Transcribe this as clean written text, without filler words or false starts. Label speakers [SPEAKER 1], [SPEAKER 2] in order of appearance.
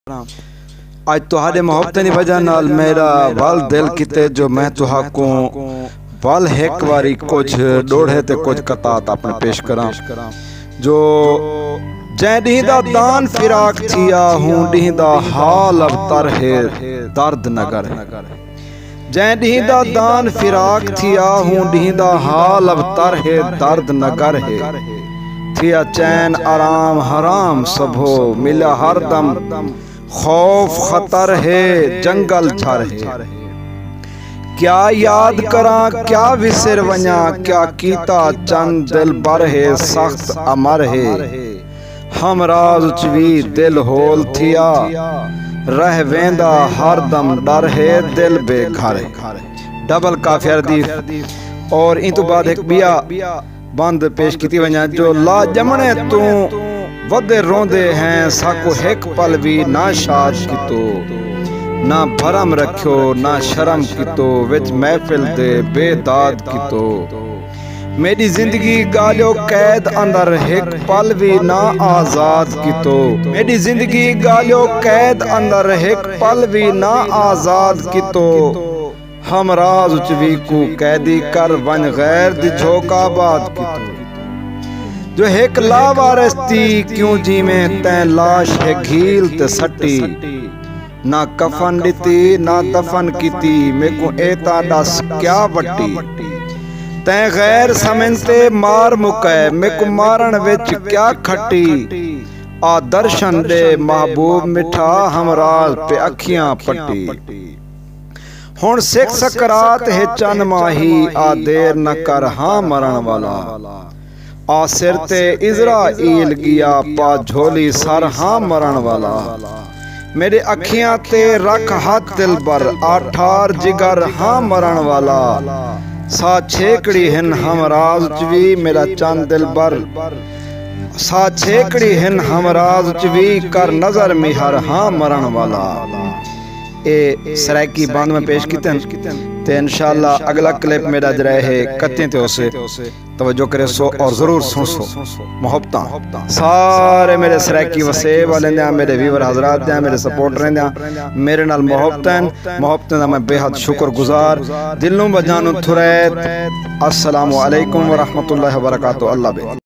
[SPEAKER 1] अज तुहाडे मोहब्बत की वजह नाल मेरा वल दिल किते जो मैं तुहाको वल एक बारी कुछ डोढ़े ते कुछ कतात अपने पेश करा जो जै दा दान फिराक थिया हूँ दा हाल अवतर है दर्द नगर जै दा दान फिराक थिया हूँ दा हाल अवतर है दर्द नगर है थिया चैन आराम हराम सबो मिला हर दम खौफ खतर है जंगल झर है क्या याद करा क्या विसर वना क्या कीता चंद दिल बर है सख्त अमर है हम राज भी दिल होल थिया रह वेंदा हर दम डर है दिल बेघर है। डबल काफिया दी और इन तो बाद एक बिया बंद पेश की वना जो ला जमने तू वदे रोंदे हैं साको एक पल भी ना शाद की तो ना भरम रखो ना शर्म की तो विच महफिल दे बेदाद की तो मेरी जिंदगी गालियो कैद अंदर एक पल भी ना आजाद की तो मेरी जिंदगी गालियो कैद अंदर एक पल भी ना आजाद की तो हम राज उचवी को कैदी कर वन गैर दी झोंकाबाद की तो जो एक लावारस्ती क्यों जी में तै लाश है घील ते सट्टी ना कफन दिती ना दफन कीती मेरे को एता दस क्या वट्टी तै गैर समझते मार मुकै मेरे को मारन विच क्या खट्टी आ दर्शन दे महबूब मिठा हमराज पे अखियां पट्टी हुण सिख सकरात है चन माही आ देर न कर हाँ मरण वाला आ सिर ते इज़राइल गया पा झोली सर हाँ मरण वाला मेरे अखियां ते रख हाथ दिल बर आठार जिगर हाँ मरण वाला सा छेकड़ी हिन हम राज चवी मेरा चंद दिल बर सा छेकड़ी हिन हम राज चवी कर नजर मिहर हाँ मरण वाला ए सराकी बांध में पेश कितन ते इंशाल्लाह अगला क्लिप मेरा जरा है कत्ते ते उसे तवज्जो करे सो और जरूर सुन सो मोहब्बत सारे मेरे सराकी वसे वाले ने मेरे व्यूअर हजरात ने मेरे सपोर्टर ने मेरे नाल मोहब्बत दा मैं बेहद शुक्रगुजार दिलों बजानो थुरैत अस्सलामु अलैकुम व रहमतुल्लाहि व बरकातहू। अल्लाह